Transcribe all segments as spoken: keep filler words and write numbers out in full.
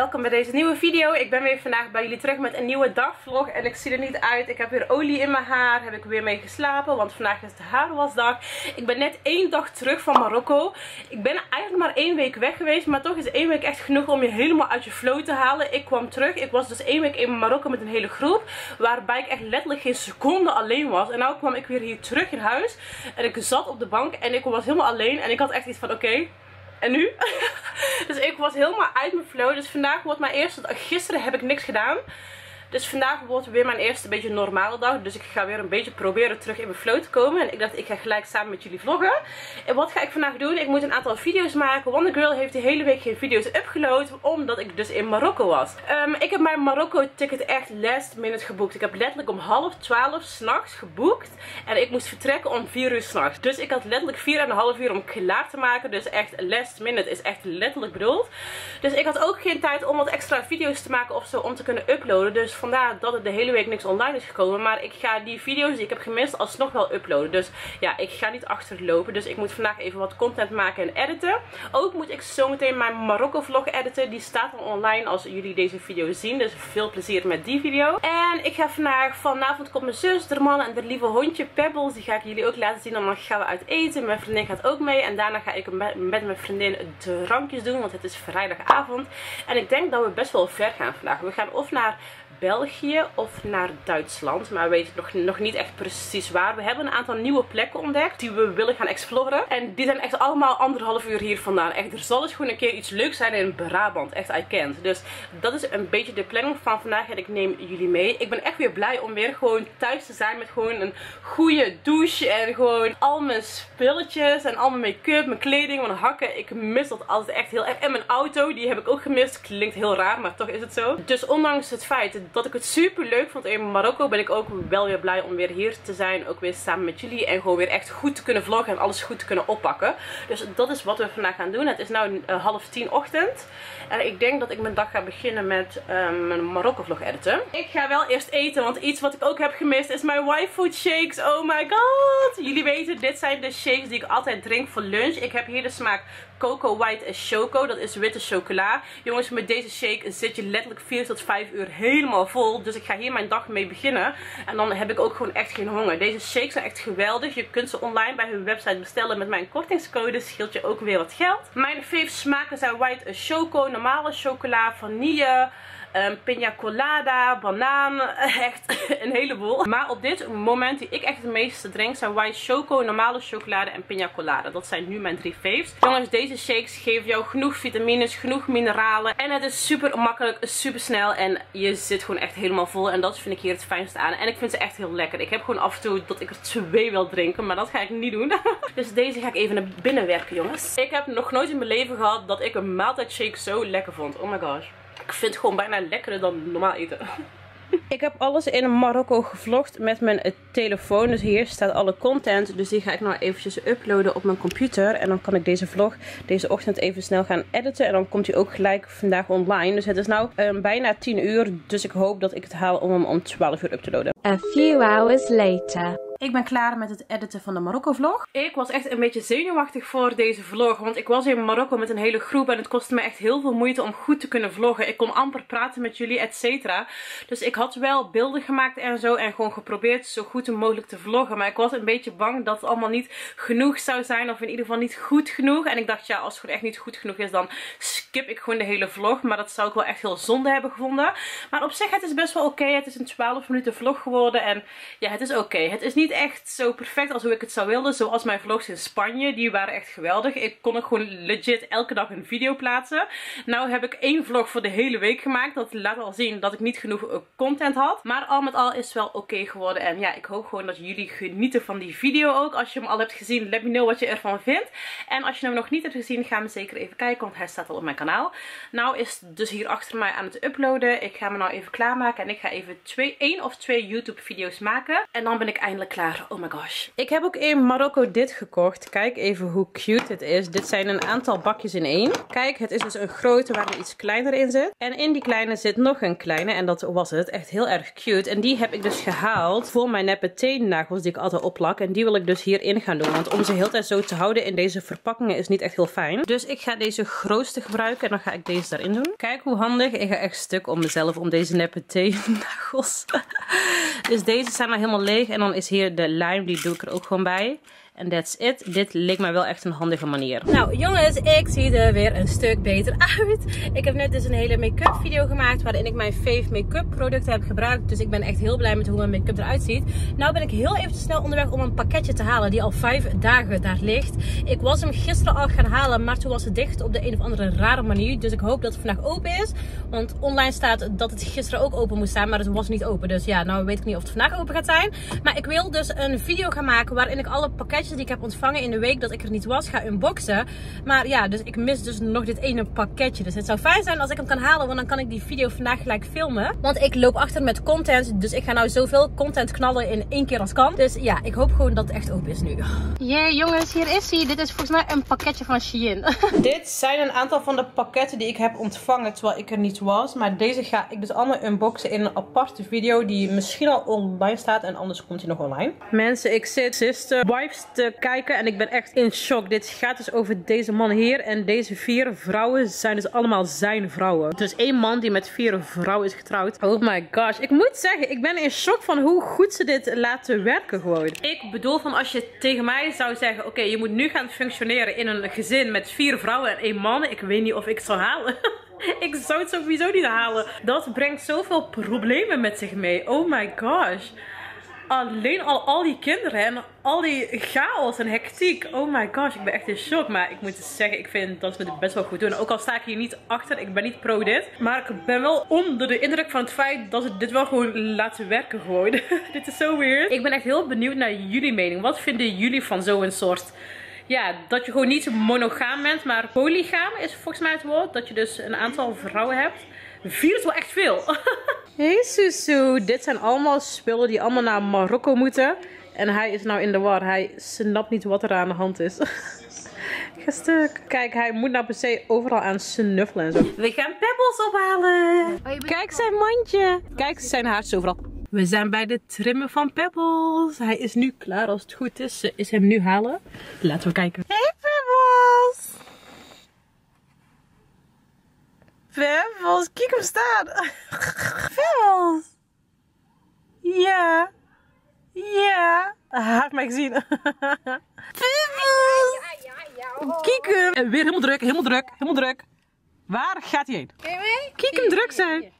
welkom bij deze nieuwe video. Ik ben weer vandaag bij jullie terug met een nieuwe dagvlog en ik zie er niet uit. Ik heb weer olie in mijn haar, heb ik weer mee geslapen, want vandaag is de haarwasdag. Ik ben net één dag terug van Marokko. Ik ben eigenlijk maar één week weg geweest, maar toch is één week echt genoeg om je helemaal uit je flow te halen. Ik kwam terug, ik was dus één week in Marokko met een hele groep, waarbij ik echt letterlijk geen seconde alleen was. En nou kwam ik weer hier terug in huis en ik zat op de bank en ik was helemaal alleen en ik had echt iets van oké. Okay, en nu? Dus ik was helemaal uit mijn flow. Dus vandaag wordt mijn eerste dag. Gisteren heb ik niks gedaan. Dus vandaag wordt weer mijn eerste beetje normale dag. Dus ik ga weer een beetje proberen terug in mijn flow te komen. En ik dacht ik ga gelijk samen met jullie vloggen. En wat ga ik vandaag doen? Ik moet een aantal video's maken. Wonder Girl heeft de hele week geen video's upgeload. Omdat ik dus in Marokko was. Um, ik heb mijn Marokko ticket echt last minute geboekt. Ik heb letterlijk om half twaalf s'nachts geboekt. En ik moest vertrekken om vier uur s'nachts. Dus ik had letterlijk vier en een half uur om klaar te maken. Dus echt last minute is echt letterlijk bedoeld. Dus ik had ook geen tijd om wat extra video's te maken of zo om te kunnen uploaden. Dus vandaar dat het de hele week niks online is gekomen. Maar ik ga die video's die ik heb gemist alsnog wel uploaden. Dus ja, ik ga niet achterlopen. Dus ik moet vandaag even wat content maken en editen. Ook moet ik zometeen mijn Marokko vlog editen. Die staat al online als jullie deze video zien. Dus veel plezier met die video. En ik ga vandaag vanavond komt mijn zus, de man en de lieve hondje Pebbles. Die ga ik jullie ook laten zien. Dan gaan we uit eten. Mijn vriendin gaat ook mee. En daarna ga ik met mijn vriendin drankjes doen. Want het is vrijdagavond. En ik denk dat we best wel ver gaan vandaag. We gaan of naar België of naar Duitsland. Maar we weten nog, nog niet echt precies waar. We hebben een aantal nieuwe plekken ontdekt die we willen gaan exploren. En die zijn echt allemaal anderhalf uur hier vandaan. Echt, er zal dus gewoon een keer iets leuks zijn in Brabant. Echt, I can't. Dus dat is een beetje de planning van vandaag. En ik neem jullie mee. Ik ben echt weer blij om weer gewoon thuis te zijn met gewoon een goede douche. En gewoon al mijn spulletjes en al mijn make-up, mijn kleding, mijn hakken. Ik mis dat altijd echt heel erg. En mijn auto, die heb ik ook gemist. Klinkt heel raar, maar toch is het zo. Dus ondanks het feit dat ik het super leuk vond in Marokko, ben ik ook wel weer blij om weer hier te zijn. Ook weer samen met jullie. En gewoon weer echt goed te kunnen vloggen en alles goed te kunnen oppakken. Dus dat is wat we vandaag gaan doen. Het is nu uh, half tien ochtend. En ik denk dat ik mijn dag ga beginnen met um, mijn Marokko vlog editen. Ik ga wel eerst eten, want iets wat ik ook heb gemist is mijn Y-food shakes. Oh my god. Jullie weten, dit zijn de shakes die ik altijd drink voor lunch. Ik heb hier de smaak Coco White en Choco. Dat is witte chocola. Jongens, met deze shake zit je letterlijk vier tot vijf uur helemaal vol. Dus ik ga hier mijn dag mee beginnen. En dan heb ik ook gewoon echt geen honger. Deze shakes zijn echt geweldig. Je kunt ze online bij hun website bestellen met mijn kortingscode. Scheelt je ook weer wat geld. Mijn fave smaken zijn White Choco, normale chocola, vanille, Um, pina colada, banaan, echt een heleboel. Maar op dit moment die ik echt het meeste drink zijn White Choco, normale chocolade en pina colada. Dat zijn nu mijn drie faves. Jongens, deze shakes geven jou genoeg vitamines, genoeg mineralen. En het is super makkelijk, super snel en je zit gewoon echt helemaal vol. En dat vind ik hier het fijnste aan. En ik vind ze echt heel lekker. Ik heb gewoon af en toe dat ik er twee wil drinken, maar dat ga ik niet doen. Dus deze ga ik even naar binnen werken, jongens. Ik heb nog nooit in mijn leven gehad dat ik een maaltijdshake zo lekker vond. Oh my gosh. Ik vind het gewoon bijna lekkerder dan normaal eten. Ik heb alles in Marokko gevlogd met mijn telefoon. Dus hier staat alle content. Dus die ga ik nou eventjes uploaden op mijn computer. En dan kan ik deze vlog deze ochtend even snel gaan editen. En dan komt hij ook gelijk vandaag online. Dus het is nou um, bijna tien uur. Dus ik hoop dat ik het haal om hem om twaalf uur up te loaden. A few hours later. Ik ben klaar met het editen van de Marokko vlog. Ik was echt een beetje zenuwachtig voor deze vlog. Want ik was in Marokko met een hele groep. En het kostte me echt heel veel moeite om goed te kunnen vloggen. Ik kon amper praten met jullie, et cetera. Dus ik had wel beelden gemaakt en zo. En gewoon geprobeerd zo goed mogelijk te vloggen. Maar ik was een beetje bang dat het allemaal niet genoeg zou zijn. Of in ieder geval niet goed genoeg. En ik dacht, ja, als het gewoon echt niet goed genoeg is, dan skip ik gewoon de hele vlog. Maar dat zou ik wel echt heel zonde hebben gevonden. Maar op zich, het is best wel oké. Okay. Het is een twaalf minuten vlog geworden. En ja, het is oké. Okay. Het is niet echt zo perfect als hoe ik het zou willen. Zoals mijn vlogs in Spanje. Die waren echt geweldig. Ik kon er gewoon legit elke dag een video plaatsen. Nou heb ik één vlog voor de hele week gemaakt. Dat laat al zien dat ik niet genoeg content had. Maar al met al is het wel oké okay geworden. En ja, ik hoop gewoon dat jullie genieten van die video ook. Als je hem al hebt gezien, let me know wat je ervan vindt. En als je hem nog niet hebt gezien, ga hem zeker even kijken. Want hij staat al op mijn kanaal. Nou is het dus hier achter mij aan het uploaden. Ik ga me nou even klaarmaken. En ik ga even twee, één of twee YouTube video's maken. En dan ben ik eindelijk klaar klaar. Oh my gosh. Ik heb ook in Marokko dit gekocht. Kijk even hoe cute het is. Dit zijn een aantal bakjes in één. Kijk, het is dus een grote waar er iets kleiner in zit. En in die kleine zit nog een kleine. En dat was het. Echt heel erg cute. En die heb ik dus gehaald voor mijn neppe teennagels die ik altijd opplak. En die wil ik dus hierin gaan doen. Want om ze heel tijd zo te houden in deze verpakkingen is niet echt heel fijn. Dus ik ga deze grootste gebruiken. En dan ga ik deze daarin doen. Kijk hoe handig. Ik ga echt stuk om mezelf om deze neppe teennagels. Dus deze zijn al helemaal leeg. En dan is hier de lijm. Die doe ik er ook gewoon bij. En that's it. Dit leek mij wel echt een handige manier. Nou jongens, ik zie er weer een stuk beter uit. Ik heb net dus een hele make-up video gemaakt waarin ik mijn fave make-up producten heb gebruikt. Dus ik ben echt heel blij met hoe mijn make-up eruit ziet. Nou ben ik heel even snel onderweg om een pakketje te halen die al vijf dagen daar ligt. Ik was hem gisteren al gaan halen, maar toen was het dicht op de een of andere rare manier. Dus ik hoop dat het vandaag open is. Want online staat dat het gisteren ook open moest staan, maar het was niet open. Dus ja, nou weet ik niet of het vandaag open gaat zijn. Maar ik wil dus een video gaan maken waarin ik alle pakketjes die ik heb ontvangen in de week dat ik er niet was, ga unboxen. Maar ja, dus ik mis dus nog dit ene pakketje. Dus het zou fijn zijn als ik hem kan halen, want dan kan ik die video vandaag gelijk filmen. Want ik loop achter met content, dus ik ga nou zoveel content knallen in één keer als kan. Dus ja, ik hoop gewoon dat het echt open is nu. Jee jongens, hier is hij. Dit is volgens mij een pakketje van Shein. Dit zijn een aantal van de pakketten die ik heb ontvangen terwijl ik er niet was. Maar deze ga ik dus allemaal unboxen in een aparte video die misschien al online staat en anders komt hij nog online. Mensen, ik zit sister wives te kijken en ik ben echt in shock. Dit gaat dus over deze man hier en deze vier vrouwen zijn dus allemaal zijn vrouwen. Dus één man die met vier vrouwen is getrouwd. Oh my gosh. Ik moet zeggen, ik ben in shock van hoe goed ze dit laten werken gewoon. Ik bedoel van als je tegen mij zou zeggen, oké, okay, je moet nu gaan functioneren in een gezin met vier vrouwen en één man. Ik weet niet of ik het zou halen. Ik zou het sowieso niet halen. Dat brengt zoveel problemen met zich mee. Oh my gosh. Alleen al, al die kinderen en al die chaos en hectiek. Oh my gosh, ik ben echt in shock. Maar ik moet zeggen, ik vind dat ze het best wel goed doen. Ook al sta ik hier niet achter, ik ben niet pro dit. Maar ik ben wel onder de indruk van het feit dat ze dit wel gewoon laten werken gewoon. Dit is zo weird. Ik ben echt heel benieuwd naar jullie mening. Wat vinden jullie van zo'n soort... Ja, dat je gewoon niet monogaam bent, maar polygaam is volgens mij het woord. Dat je dus een aantal vrouwen hebt. Vier is wel echt veel. Hey Susu, dit zijn allemaal spullen die allemaal naar Marokko moeten. En hij is nou in de war. Hij snapt niet wat er aan de hand is. Ik ga stuk. Kijk, hij moet nou per se overal aan snuffelen en zo. We gaan Pebbles ophalen. Kijk zijn mandje. Kijk zijn haar is overal. We zijn bij de trimmen van Pebbles. Hij is nu klaar als het goed is. Ze is hem nu halen. Laten we kijken. Hey Pebbles. Pebbles, kijk hem staan. Pebbles. Ja. Ja. Hij heeft mij gezien. Pebbles. Kijk hem. En weer helemaal druk, helemaal druk, helemaal druk. Waar gaat hij heen? Kijk hem druk zijn.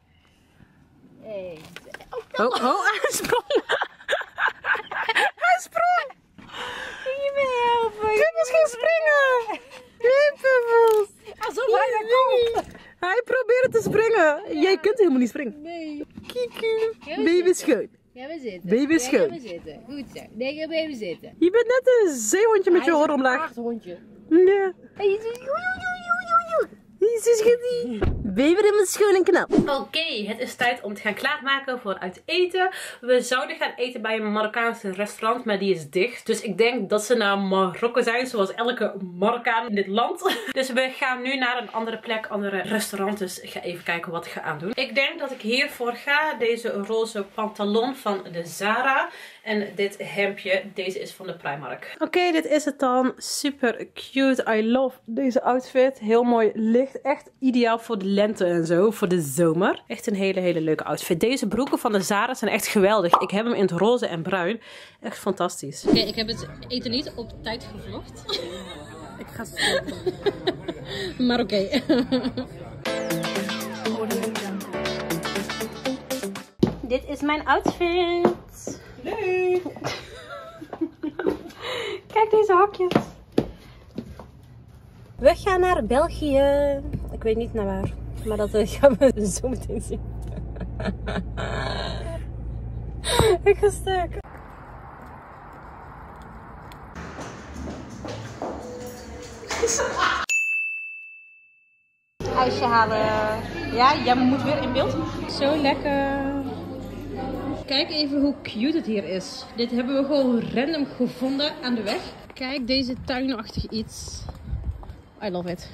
Oh, oh, hij sprong. Hij sprong. Je me helpen. Pebbles ging springen. Nee, Pebbles. Alsof hij daar komt. Hij probeert te springen. Jij kunt helemaal niet springen. Nee. Kiki. Baby schoon. Ga maar zitten. Baby schoon. Ga maar zitten. Goed zo. Nee, ga maar even zitten. Je bent net een zeehondje met je oren omlaag. Een hondje. Ja. Hey, je zegt joe. Jezus, schattie. Baby helemaal schoon en knap. Oké, okay, het is tijd om te gaan klaarmaken voor uit eten. We zouden gaan eten bij een Marokkaanse restaurant, maar die is dicht. Dus ik denk dat ze naar Marokko zijn, zoals elke Marokkaan in dit land. Dus we gaan nu naar een andere plek, andere restaurant. Dus ik ga even kijken wat ik ga aandoen. Ik denk dat ik hiervoor ga. Deze roze pantalon van de Zara. En dit hemdje, deze is van de Primark. Oké, okay, dit is het dan. Super cute. I love deze outfit. Heel mooi licht. Echt ideaal voor de lente en zo. Voor de zomer. Echt een hele, hele leuke outfit. Deze broeken van de Zara zijn echt geweldig. Ik heb hem in het roze en bruin. Echt fantastisch. Oké, okay, ik heb het eten niet op tijd gevlogd. Ik ga stoppen. Maar oké. Okay. Dit is mijn outfit. Leuk! Kijk deze hakjes. We gaan naar België. Ik weet niet naar waar. Maar dat gaan we zo meteen zien. Ik ga stuk. ijsje halen. Ja, jij moet weer in beeld. Zo lekker. Ik Kijk even hoe cute het hier is. Dit hebben we gewoon random gevonden aan de weg. Kijk deze tuinachtig iets. I love it.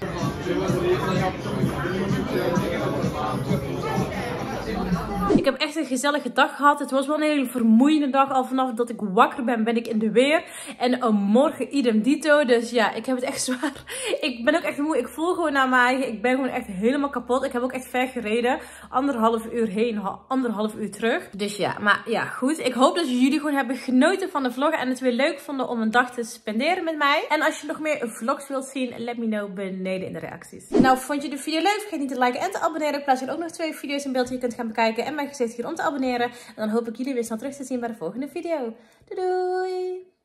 Ik heb echt een gezellige dag gehad. Het was wel een hele vermoeiende dag. Al vanaf dat ik wakker ben, ben ik in de weer. En uh, morgen idem dito. Dus ja, ik heb het echt zwaar. Ik ben ook echt moe. Ik voel gewoon naar mij. Ik ben gewoon echt helemaal kapot. Ik heb ook echt ver gereden. Anderhalf uur heen, anderhalf uur terug. Dus ja, maar ja, goed. Ik hoop dat jullie gewoon hebben genoten van de vlog. En het weer leuk vonden om een dag te spenderen met mij. En als je nog meer vlogs wilt zien, let me know beneden in de reacties. Nou, vond je de video leuk? Vergeet niet te liken en te abonneren. Ik plaats hier ook nog twee video's in beeld die je kunt gaan bekijken. En mijn gezicht hier om te abonneren. En dan hoop ik jullie weer snel terug te zien bij de volgende video. Doei doei!